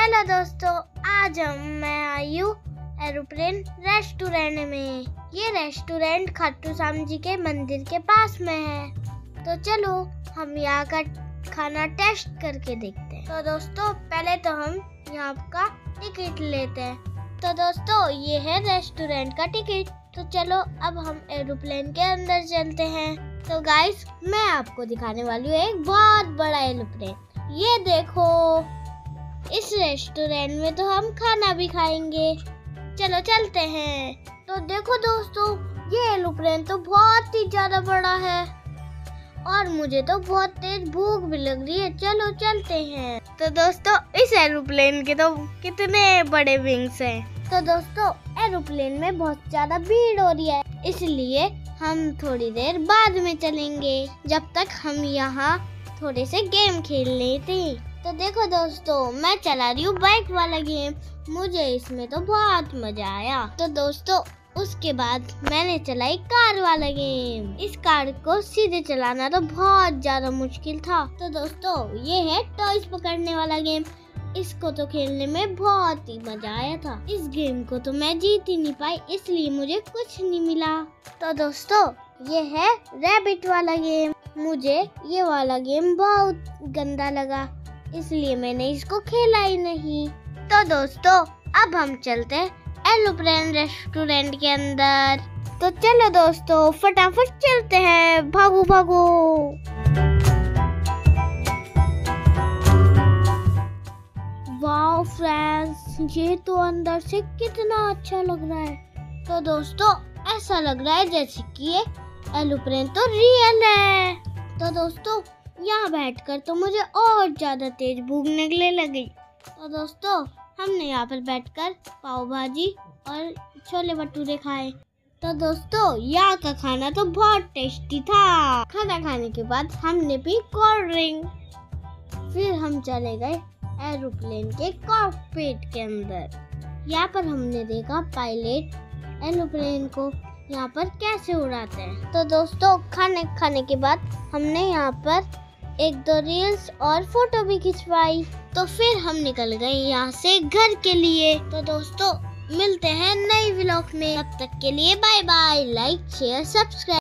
चलो दोस्तों, आज मैं आई हूँ एरोप्लेन रेस्टोरेंट में। ये रेस्टोरेंट खाटू श्याम जी के मंदिर के पास में है। तो चलो हम यहाँ का खाना टेस्ट करके देखते हैं। तो दोस्तों पहले तो हम यहाँ का टिकट लेते हैं। तो दोस्तों ये है रेस्टोरेंट का टिकट। तो चलो अब हम एरोप्लेन के अंदर चलते हैं। तो गाइस मैं आपको दिखाने वाली हूँ एक बहुत बड़ा एरोप्लेन। ये देखो, इस रेस्टोरेंट में तो हम खाना भी खाएंगे। चलो चलते हैं। तो देखो दोस्तों, ये एरोप्लेन तो बहुत ही ज्यादा बड़ा है और मुझे तो बहुत तेज भूख भी लग रही है। चलो चलते हैं। तो दोस्तों इस एरोप्लेन के तो कितने बड़े विंग्स हैं। तो दोस्तों एरोप्लेन में बहुत ज्यादा भीड़ हो रही है, इसलिए हम थोड़ी देर बाद में चलेंगे, जब तक हम यहाँ थोड़े से गेम खेल लेते हैं। तो देखो दोस्तों, मैं चला रही हूँ बाइक वाला गेम। मुझे इसमें तो बहुत मजा आया। तो दोस्तों उसके बाद मैंने चलाई कार वाला गेम। इस कार को सीधे चलाना तो बहुत ज्यादा मुश्किल था। तो दोस्तों ये है टॉयज पकड़ने वाला गेम। इसको तो खेलने में बहुत ही मजा आया था। इस गेम को तो मैं जीत ही नहीं पाई, इसलिए मुझे कुछ नहीं मिला। तो दोस्तों ये है रैबिट वाला गेम। मुझे ये वाला गेम बहुत गंदा लगा, इसलिए मैंने इसको खेला ही नहीं। तो दोस्तों अब हम चलते हैं एरोप्लेन रेस्टोरेंट के अंदर। तो चलो दोस्तों फटाफट चलते हैं, भागो भागो। वाओ फ्रेंड्स, ये तो अंदर से कितना अच्छा लग रहा है। तो दोस्तों ऐसा लग रहा है जैसे कि ये एरोप्लेन तो रियल है। तो दोस्तों यहाँ बैठकर तो मुझे और ज्यादा तेज भूख लगने लगी। तो दोस्तों हमने यहाँ पर बैठकर पाव भाजी और छोले भटूरे खाए। तो दोस्तों यहाँ का खाना तो बहुत टेस्टी था। खाना खाने के बाद हमने पी कोल्ड ड्रिंक। फिर हम चले गए एरोप्लेन के कॉकपिट के अंदर। यहाँ पर हमने देखा पायलट एरोप्लेन को यहाँ पर कैसे उड़ाते हैं। तो दोस्तों खाने खाने के बाद हमने यहाँ पर एक दो रील्स और फोटो भी खिंचवाई। तो फिर हम निकल गए यहाँ से घर के लिए। तो दोस्तों मिलते हैं नए व्लॉग में, तब तक के लिए bye bye. Like share subscribe.